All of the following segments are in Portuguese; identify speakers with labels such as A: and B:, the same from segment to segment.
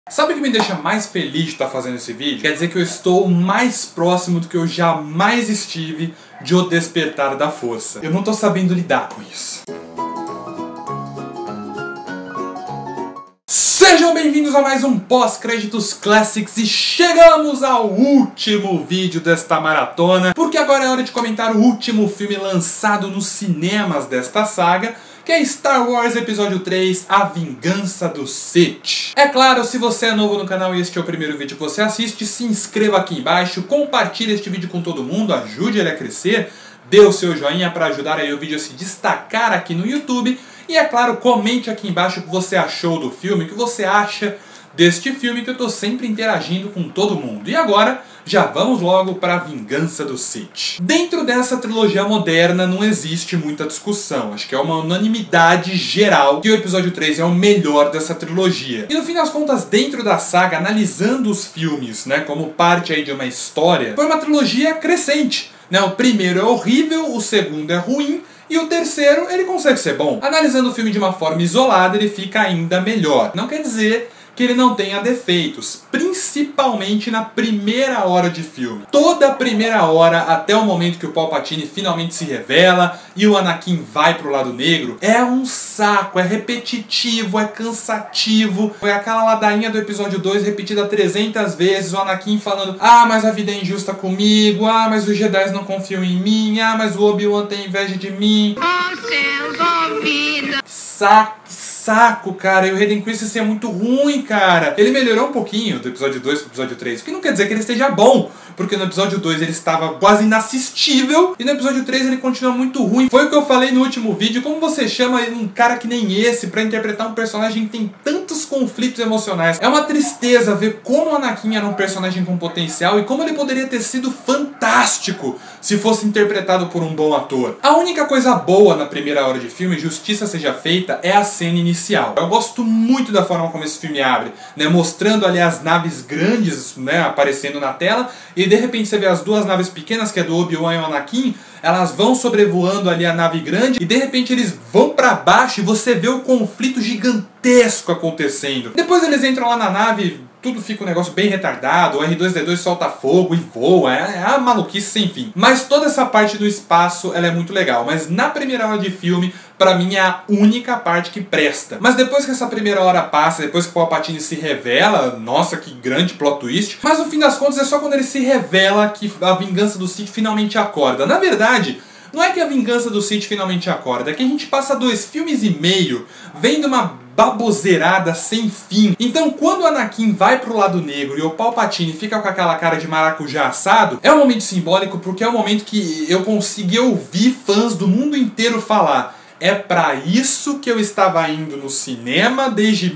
A: Sabe o que me deixa mais feliz de estar fazendo esse vídeo? Quer dizer que eu estou mais próximo do que eu jamais estive de O Despertar da Força. Eu não estou sabendo lidar com isso. Sejam bem-vindos a mais um Pós-Créditos Classics e chegamos ao último vídeo desta maratona, porque agora é hora de comentar o último filme lançado nos cinemas desta saga, que é Star Wars Episódio 3, A Vingança do Sith. É claro, se você é novo no canal e este é o primeiro vídeo que você assiste, se inscreva aqui embaixo, compartilhe este vídeo com todo mundo, ajude ele a crescer, dê o seu joinha para ajudar aí o vídeo a se destacar aqui no YouTube. E é claro, comente aqui embaixo o que você achou do filme, o que você acha deste filme, que eu tô sempre interagindo com todo mundo. E agora, já vamos logo para A Vingança do Sith. Dentro dessa trilogia moderna não existe muita discussão. Acho que é uma unanimidade geral que o episódio 3 é o melhor dessa trilogia. E no fim das contas, dentro da saga, analisando os filmes, né, como parte aí de uma história, foi uma trilogia crescente. O primeiro é horrível, o segundo é ruim, e o terceiro, ele consegue ser bom. Analisando o filme de uma forma isolada, ele fica ainda melhor. Não quer dizer que ele não tenha defeitos, principalmente na primeira hora de filme. Toda a primeira hora, até o momento que o Palpatine finalmente se revela e o Anakin vai pro lado negro, é um saco, é repetitivo, é cansativo. Foi aquela ladainha do episódio 2 repetida 300 vezes, o Anakin falando: ah, mas a vida é injusta comigo, ah, mas os Jedi não confiam em mim, ah, mas o Obi-Wan tem inveja de mim.
B: Oh, céus, oh, vida.
A: Saco, cara, e o Hayden Christensen é muito ruim, cara. Ele melhorou um pouquinho do episódio 2 pro episódio 3, o que não quer dizer que ele esteja bom, porque no episódio 2 ele estava quase inassistível, e no episódio 3 ele continua muito ruim. Foi o que eu falei no último vídeo: como você chama um cara que nem esse pra interpretar um personagem que tem tantos conflitos emocionais? É uma tristeza ver como o Anakin era um personagem com potencial e como ele poderia ter sido fantástico se fosse interpretado por um bom ator. A única coisa boa na primeira hora de filme, justiça seja feita, é a cena inicial. Eu gosto muito da forma como esse filme abre, mostrando ali as naves grandes, aparecendo na tela, e de repente você vê as duas naves pequenas, que é do Obi-Wan e o Anakin, elas vão sobrevoando ali a nave grande, e de repente eles vão pra baixo e você vê o conflito gigantesco acontecendo. Depois eles entram lá na nave, tudo fica um negócio bem retardado, o R2-D2 solta fogo e voa, é uma maluquice sem fim. Mas toda essa parte do espaço, ela é muito legal, mas na primeira hora de filme, pra mim é a única parte que presta. Mas depois que essa primeira hora passa, depois que o Palpatine se revela, nossa, que grande plot twist, mas no fim das contas é só quando ele se revela que a vingança do Sith finalmente acorda. Na verdade, não é que a vingança do Sith finalmente acorda, é que a gente passa 2 filmes e meio vendo uma baboseirada sem fim. Então quando o Anakin vai pro lado negro e o Palpatine fica com aquela cara de maracujá assado, é um momento simbólico, porque é um momento que eu consegui ouvir fãs do mundo inteiro falar: é pra isso que eu estava indo no cinema desde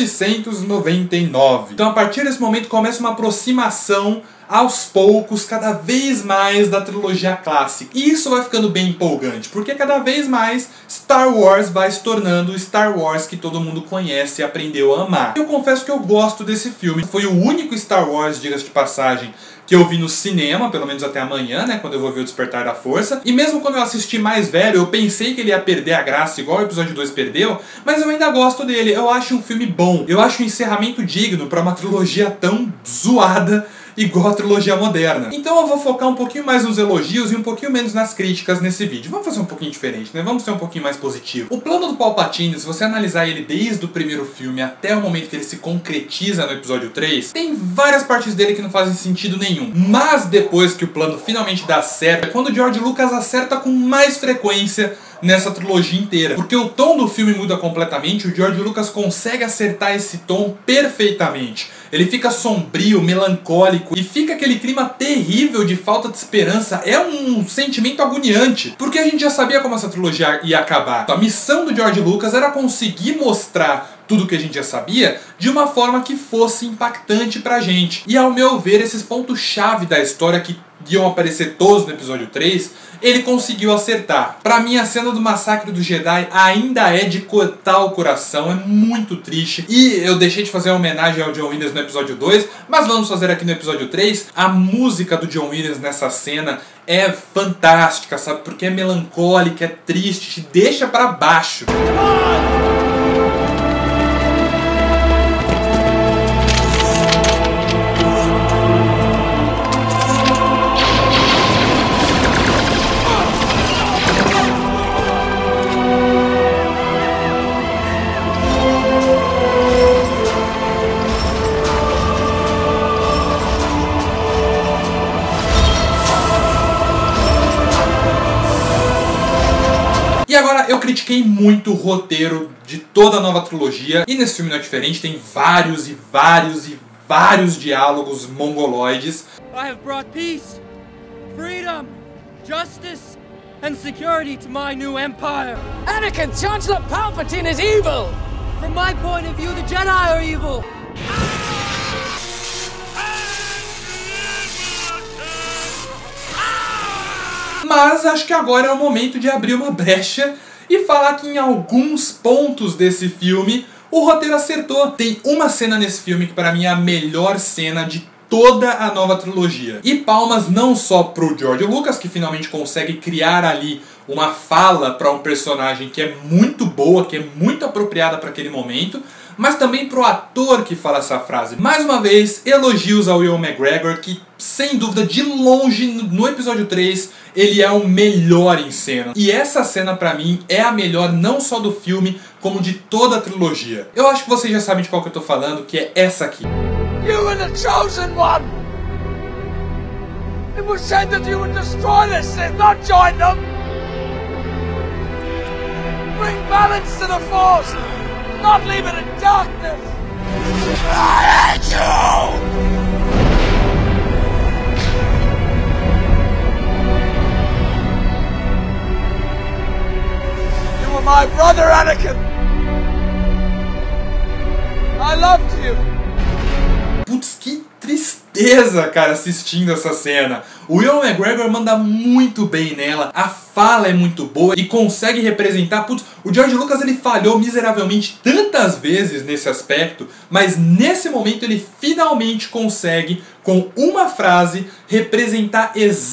A: 1999. Então a partir desse momento começa uma aproximação aos poucos, cada vez mais, da trilogia clássica. E isso vai ficando bem empolgante, porque cada vez mais Star Wars vai se tornando o Star Wars que todo mundo conhece e aprendeu a amar. Eu confesso que eu gosto desse filme. Foi o único Star Wars, diga-se de passagem, que eu vi no cinema, pelo menos até amanhã, quando eu vou ver O Despertar da Força. E mesmo quando eu assisti mais velho, eu pensei que ele ia perder a graça, igual o episódio 2 perdeu, mas eu ainda gosto dele. Eu acho um filme bom. Eu acho um encerramento digno pra uma trilogia tão zoada igual a trilogia moderna. Então eu vou focar um pouquinho mais nos elogios e um pouquinho menos nas críticas nesse vídeo. Vamos fazer um pouquinho diferente, Vamos ser um pouquinho mais positivo. O plano do Palpatine, se você analisar ele desde o primeiro filme até o momento que ele se concretiza no episódio 3, tem várias partes dele que não fazem sentido nenhum. Mas depois que o plano finalmente dá certo, é quando o George Lucas acerta com mais frequência nessa trilogia inteira. Porque o tom do filme muda completamente, o George Lucas consegue acertar esse tom perfeitamente. Ele fica sombrio, melancólico, e fica aquele clima terrível de falta de esperança. É um sentimento agoniante, porque a gente já sabia como essa trilogia ia acabar. A missão do George Lucas era conseguir mostrar tudo que a gente já sabia de uma forma que fosse impactante pra gente. E ao meu ver, esses pontos-chave da história que iam aparecer todos no episódio 3, ele conseguiu acertar. Pra mim, a cena do massacre do Jedi ainda é de cortar o coração, é muito triste. E eu deixei de fazer uma homenagem ao John Williams no episódio 2, mas vamos fazer aqui no episódio 3. A música do John Williams nessa cena é fantástica, sabe? Porque é melancólica, é triste, te deixa pra baixo. E agora, eu critiquei muito o roteiro de toda a nova trilogia, e nesse filme não é diferente, tem vários diálogos mongoloides.
C: I have brought peace, freedom, justice and security to my new empire.
D: Anakin, Chancellor Palpatine is evil!
C: From my point of view, the Jedi are evil.
A: Mas acho que agora é o momento de abrir uma brecha e falar que em alguns pontos desse filme o roteiro acertou. Tem uma cena nesse filme que para mim é a melhor cena de toda a nova trilogia. E palmas não só pro George Lucas, que finalmente consegue criar ali uma fala para um personagem que é muito boa, que é muito apropriada para aquele momento, mas também pro ator que fala essa frase. Mais uma vez, elogios ao Ewan McGregor, que sem dúvida, de longe, no episódio 3, ele é o melhor em cena. E essa cena pra mim é a melhor não só do filme, como de toda a trilogia. Eu acho que vocês já sabem de qual que eu tô falando, que é essa aqui.
D: You were the chosen one! It was said that you would destroy this Sith, not join them! Bring balance to the Force, not leave it in darkness! I hate you! You were my brother, Anakin! I loved you!
A: Putz, que tristeza, cara, assistindo essa cena. O Ewan McGregor manda muito bem nela, a fala é muito boa e consegue representar... Putz, o George Lucas ele falhou miseravelmente tantas vezes nesse aspecto, mas nesse momento ele finalmente consegue, com uma frase, representar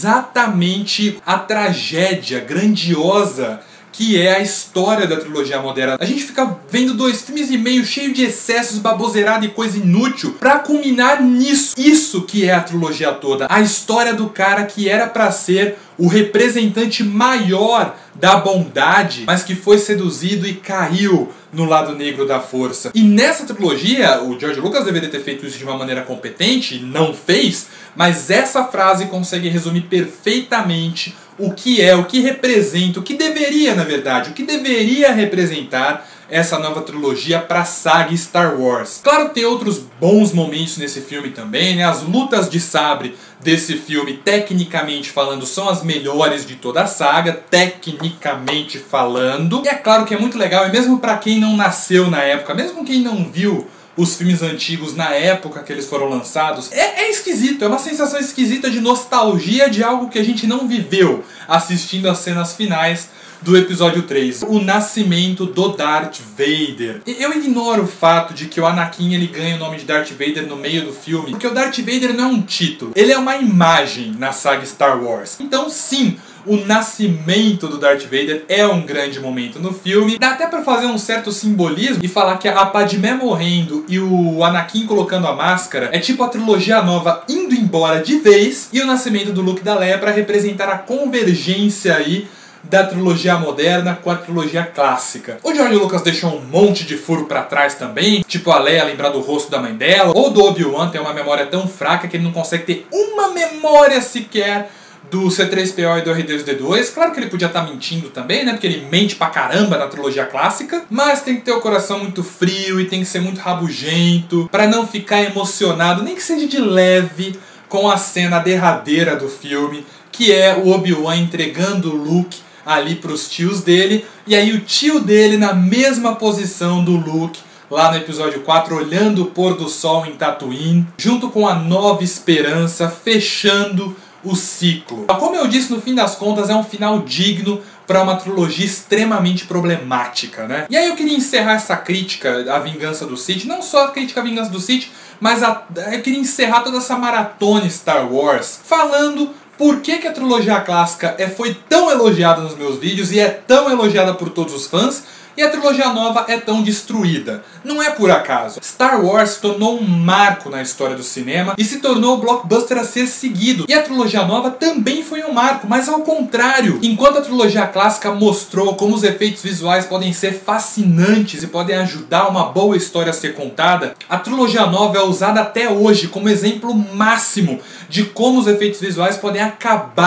A: exatamente a tragédia grandiosa que é a história da trilogia moderna. A gente fica vendo 2 filmes e meio cheio de excessos, baboseirada e coisa inútil pra culminar nisso. Isso que é a trilogia toda. A história do cara que era pra ser o representante maior da bondade, mas que foi seduzido e caiu no lado negro da força. E nessa trilogia, o George Lucas deveria ter feito isso de uma maneira competente, não fez, mas essa frase consegue resumir perfeitamente o que é, o que representa, o que deveria, na verdade, o que deveria representar essa nova trilogia para a saga Star Wars. Claro que tem outros bons momentos nesse filme também, né? As lutas de sabre desse filme, tecnicamente falando, são as melhores de toda a saga, tecnicamente falando. E é claro que é muito legal, e mesmo para quem não nasceu na época, mesmo quem não viu os filmes antigos na época que eles foram lançados, é esquisito, é uma sensação esquisita de nostalgia de algo que a gente não viveu assistindo as cenas finais do episódio 3, o nascimento do Darth Vader. Eu ignoro o fato de que o Anakin ele ganha o nome de Darth Vader no meio do filme, porque o Darth Vader não é um título, ele é uma imagem na saga Star Wars. Então sim, o nascimento do Darth Vader é um grande momento no filme. Dá até pra fazer um certo simbolismo e falar que a Padmé morrendo e o Anakin colocando a máscara é tipo a trilogia nova indo embora de vez, e o nascimento do Luke e da Leia pra representar a convergência aí da trilogia moderna com a trilogia clássica. O George Lucas deixou um monte de furo pra trás também, tipo a Leia lembrar do rosto da mãe dela, ou do Obi-Wan ter uma memória tão fraca que ele não consegue ter uma memória sequer do C3PO e do R2-D2. Claro que ele podia estar mentindo também, né? Porque ele mente pra caramba na trilogia clássica. Mas tem que ter o coração muito frio e tem que ser muito rabugento pra não ficar emocionado, nem que seja de leve, com a cena derradeira do filme, que é o Obi-Wan entregando o Luke ali pros tios dele, e aí o tio dele na mesma posição do Luke lá no episódio 4, olhando o pôr do sol em Tatooine, junto com a Nova Esperança, fechando o ciclo. Como eu disse, no fim das contas é um final digno para uma trilogia extremamente problemática, né? E aí eu queria encerrar essa crítica à Vingança do Sith, não só a crítica à Vingança do Sith, mas eu queria encerrar toda essa maratona Star Wars falando por que a trilogia clássica foi tão elogiada nos meus vídeos e é tão elogiada por todos os fãs, e a trilogia nova é tão destruída. Não é por acaso. Star Wars se tornou um marco na história do cinema e se tornou o blockbuster a ser seguido. E a trilogia nova também foi um marco, mas ao contrário. Enquanto a trilogia clássica mostrou como os efeitos visuais podem ser fascinantes e podem ajudar uma boa história a ser contada, a trilogia nova é usada até hoje como exemplo máximo de como os efeitos visuais podem acabar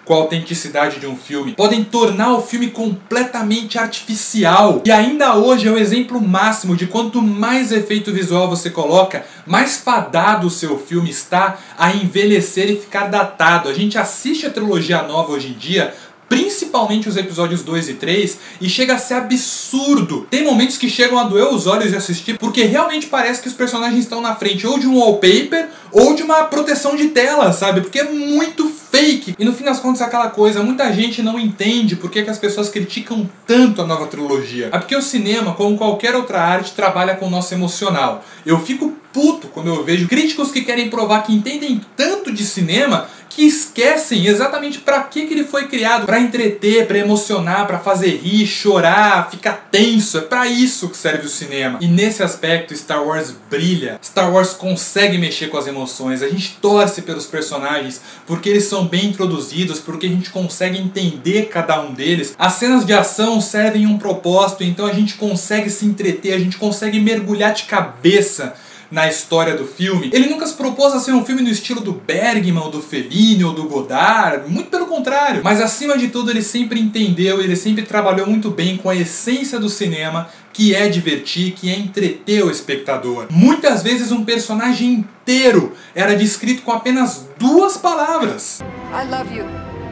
A: com a autenticidade de um filme, podem tornar o filme completamente artificial. E ainda hoje é o exemplo máximo de quanto mais efeito visual você coloca, mais fadado o seu filme está a envelhecer e ficar datado. A gente assiste a trilogia nova hoje em dia, principalmente os episódios 2 e 3, e chega a ser absurdo. Tem momentos que chegam a doer os olhos de assistir, porque realmente parece que os personagens estão na frente ou de um wallpaper ou de uma proteção de tela, sabe? Porque é muito fake. E no fim das contas é aquela coisa, muita gente não entende por que as pessoas criticam tanto a nova trilogia. É porque o cinema, como qualquer outra arte, trabalha com o nosso emocional. Eu fico puto quando eu vejo críticos que querem provar que entendem tanto de cinema que esquecem exatamente para que ele foi criado. Para entreter, para emocionar, para fazer rir, chorar, ficar tenso. É para isso que serve o cinema. E nesse aspecto Star Wars brilha. Star Wars consegue mexer com as emoções. A gente torce pelos personagens porque eles são bem introduzidos, porque a gente consegue entender cada um deles. As cenas de ação servem um propósito, então a gente consegue se entreter, a gente consegue mergulhar de cabeça na história do filme. Ele nunca se propôs a ser um filme no estilo do Bergman, ou do Fellini, ou do Godard, muito pelo contrário. Mas acima de tudo ele sempre entendeu, ele sempre trabalhou muito bem com a essência do cinema, que é divertir, que é entreter o espectador. Muitas vezes um personagem inteiro era descrito com apenas 2 palavras.
B: I love you.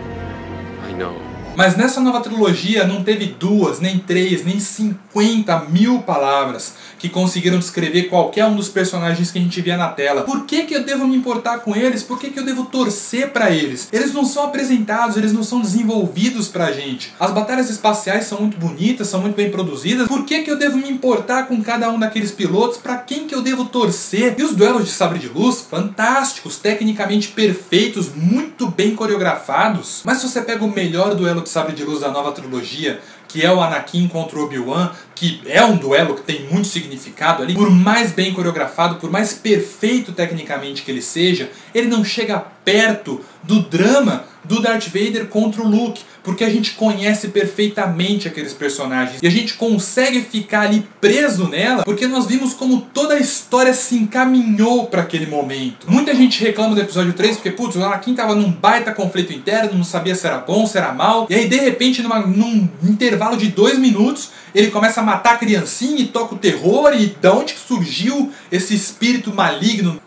E: I know.
A: Mas nessa nova trilogia não teve 2, nem 3, nem 50 mil palavras que conseguiram descrever qualquer um dos personagens que a gente via na tela. Por que eu devo me importar com eles? Por que eu devo torcer pra eles? Eles não são apresentados, eles não são desenvolvidos pra gente. As batalhas espaciais são muito bonitas, são muito bem produzidas. Por que eu devo me importar com cada um daqueles pilotos? Pra quem que eu devo torcer? E os duelos de sabre de luz? Fantásticos, tecnicamente perfeitos, muito bem coreografados. Mas se você pega o melhor duelo de sabre de luz da nova trilogia, que é o Anakin contra o Obi-Wan, que é um duelo que tem muito significado ali, por mais bem coreografado, por mais perfeito tecnicamente que ele seja, ele não chega perto do drama do Darth Vader contra o Luke, porque a gente conhece perfeitamente aqueles personagens e a gente consegue ficar ali preso nela porque nós vimos como toda a história se encaminhou para aquele momento. Muita gente reclama do episódio 3 porque, putz, o Anakin tava num baita conflito interno, não sabia se era bom, se era mal, e aí de repente num intervalo de 2 minutos ele começa a matar a criancinha e toca o terror. E de onde que surgiu esse espírito maligno?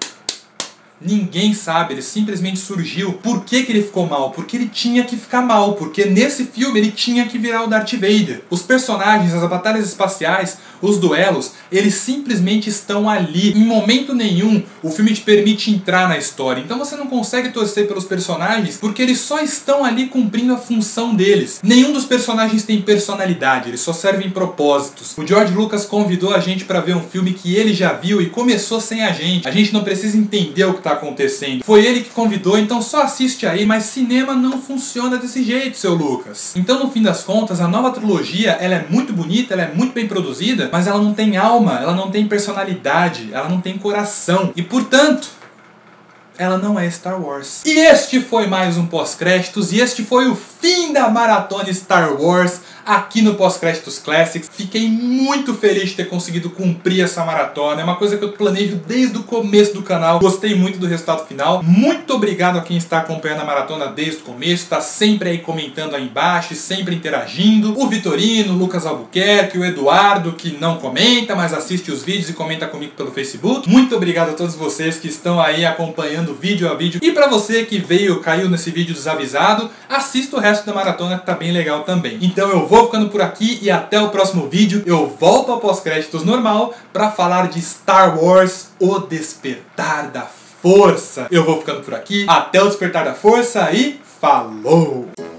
A: Ninguém sabe, ele simplesmente surgiu. Por que ele ficou mal? Porque ele tinha que ficar mal, porque nesse filme ele tinha que virar o Darth Vader. Os personagens, as batalhas espaciais, os duelos, eles simplesmente estão ali. Em momento nenhum o filme te permite entrar na história, então você não consegue torcer pelos personagens porque eles só estão ali cumprindo a função deles. Nenhum dos personagens tem personalidade, eles só servem propósitos. O George Lucas convidou a gente para ver um filme que ele já viu e começou sem a gente não precisa entender o que tá acontecendo. Foi ele que convidou, então só assiste aí. Mas cinema não funciona desse jeito, seu Lucas. Então no fim das contas, a nova trilogia, ela é muito bonita, ela é muito bem produzida, mas ela não tem alma, ela não tem personalidade, ela não tem coração. E portanto, ela não é Star Wars. E este foi mais um pós-créditos, e este foi o fim da maratona Star Wars aqui no Pós-Créditos Classics. Fiquei muito feliz de ter conseguido cumprir essa maratona. É uma coisa que eu planejo desde o começo do canal. Gostei muito do resultado final. Muito obrigado a quem está acompanhando a maratona desde o começo. Está sempre aí comentando aí embaixo, sempre interagindo. O Vitorino, o Lucas Albuquerque, o Eduardo, que não comenta, mas assiste os vídeos e comenta comigo pelo Facebook. Muito obrigado a todos vocês que estão aí acompanhando vídeo a vídeo. E para você que caiu nesse vídeo desavisado, assista o resto da maratona que tá bem legal também. Então eu vou ficando por aqui e até o próximo vídeo. Eu volto ao pós-créditos normal para falar de Star Wars: O Despertar da Força. Eu vou ficando por aqui. Até o Despertar da Força e falou!